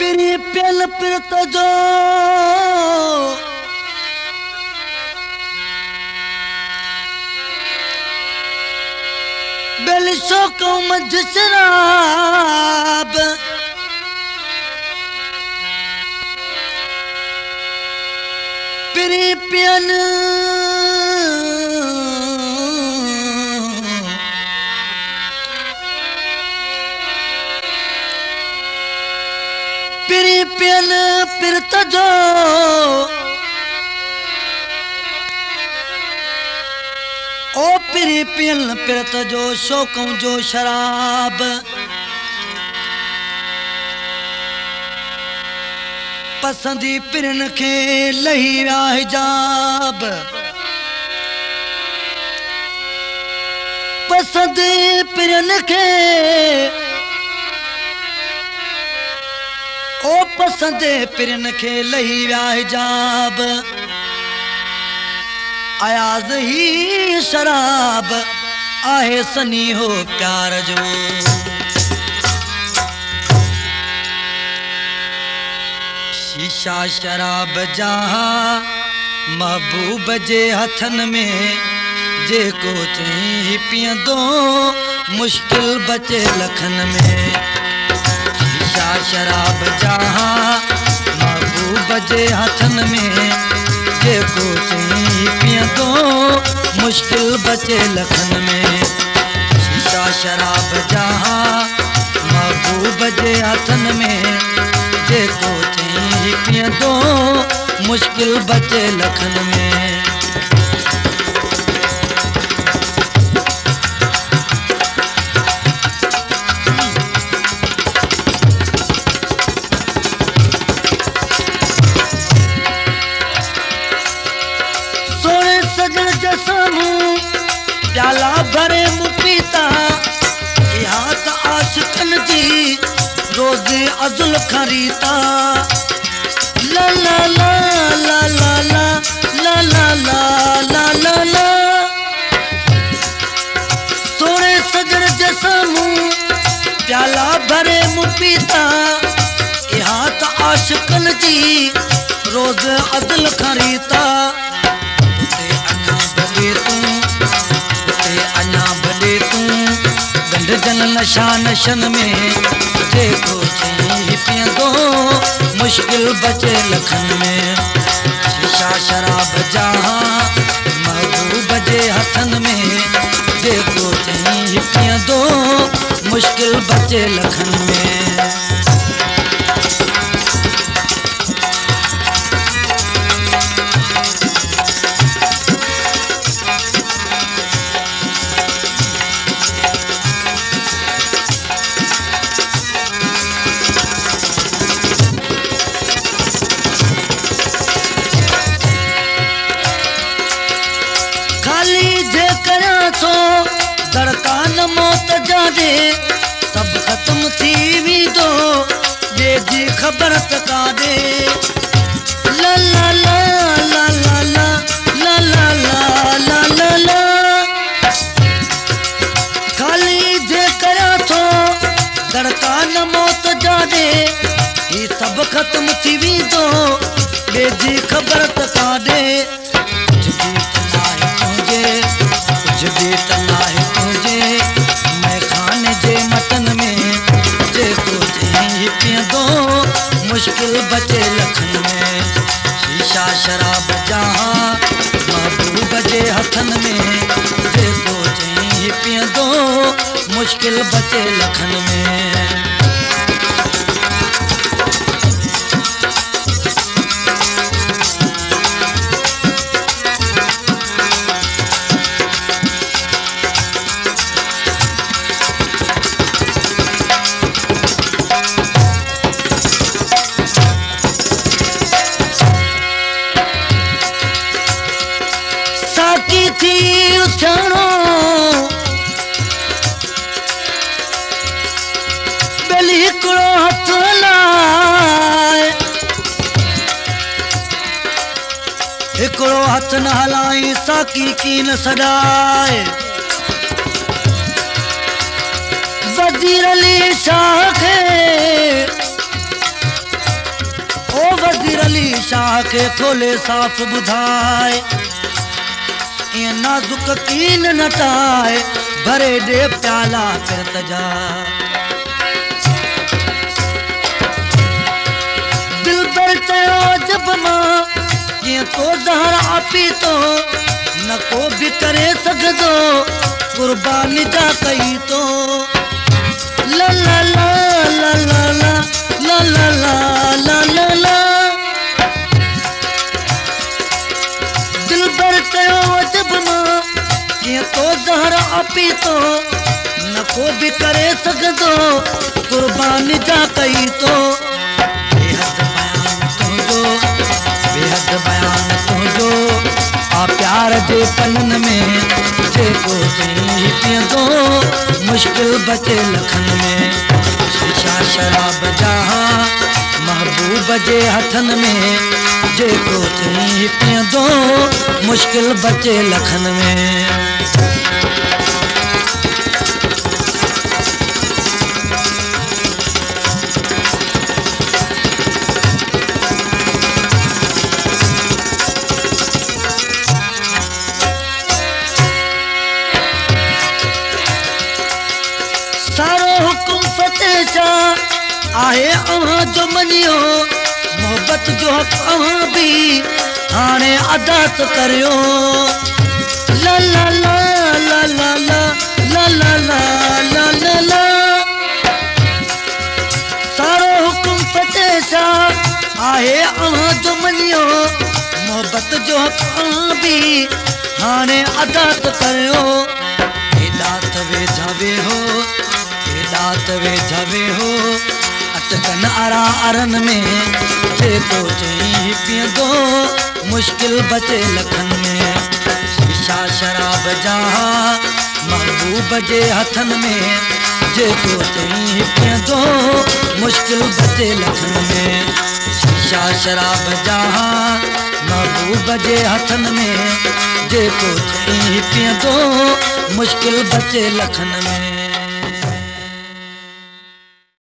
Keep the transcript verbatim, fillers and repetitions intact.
पिरी पियल पिरत जो बेली शोकों मझ शराब पिरी पियन पिरी पियन पिरत जो ओ पिरी पियल पिरत जो शोकों जो शराब पसंदी पिरन के लही विया हिजाब पसंदी पिरन के ओ पसंदे पिरन के लही विया हिजाब आयाज़ ही शराब आहे सनी हो प्यार जो शीशा शराब जहाँ महबूब जे हथन में जेको चई पीअंदो मुश्किल बचे लखन में शीशा शराब जहाँ महबूब जे हथन में जेको चई पीअंदो मुश्किल बचे लखन में शीशा शराब जहाँ महबूब जे हथन में जेको चई पीअंदो मुश्किल बचे लखन में प्याला भरे मुँह पीता यहाँ त आशिकन जी रोज़ अज़ुल खरीता ला ला ला ला ला ला ला ला ला ला ला सोने सजन जैसा मुँह प्याला भरे मुँह पीता यहाँ त आशिकन जी रोज़ अज़ुल खरीता जन नशा नशन में जेको चई पीअंदो मुश्किल बचे लखन में शीशा शराब जहाँ महबूब जे हथन में जेको चई पीअंदो मुश्किल बचे लखन में दड़का न मौत जाने सब खत्म थी वीदो बेजी खबर तका दे ला ला ला ला ला ला ला ला ला ला ला खाली जे करा थो दड़का न मौत जाने ये सब खत्म थी वीदो बेजी खबर तका दे कुछ भी तनाए तुझे मैं खाने जे मटन में जेको चई पीअंदो मुश्किल बचे लखन में शीशा शराब जहाँ महबूब जे हथन में जेको चई पीअंदो मुश्किल बचे लखन में हिकड़ो हथ न हलाई साकी की न सदाए वजीर अली शाह खे शाह खे खोले साफ़ ॿुधाए ईअं नाज़ुक कीन नटाए भरे ॾे प्याला पिरत जा दिलबर चयो जब मां कीअं तो ज़हरा पीतो न को बि करे सघंदो कुर्बानी जा कई तो ला ला ला ला ला ला ला ला ला ला ला दिलबर चयो जब मां कीअं तो ज़हरा पीतो न को बि करे सघंदो कुर्बानी जा कई तो बेहद बयान तुंहिंजो बेहद बयान तुंहिंजो आ प्यार जे पननि में जेको चई पीअंदो मुश्किल बचे लखन में शीशा शराब जा महबूब जे हथनि में जेको चई पीअंदो मुश्किल बचे लखन में सारो हुकुम फतेह शाह आहे अव्हां जो मञियो मोहब्बत जो हक़ अव्हां बि हाणे अदा त करियो ला ला ला ला ला ला ला ला ला ला ला सारो हुकुम फतेह शाह आहे अव्हां जो मञियो मोहब्बत जो हक़ अव्हां बि हाणे अदा त करियो हेॾा त वेझा वेहो दात वे जावे हो अटकन अरा अरन में जेको चई पीअंदो मुश्किल बचे लखन में शीशा शराब जा महबूब जे हथन में जेको चई पीअंदो मुश्किल बचे लखन में शीशा शराब जा महबूब जे हथन में जेको चई पीअंदो मुश्किल बचे लखन में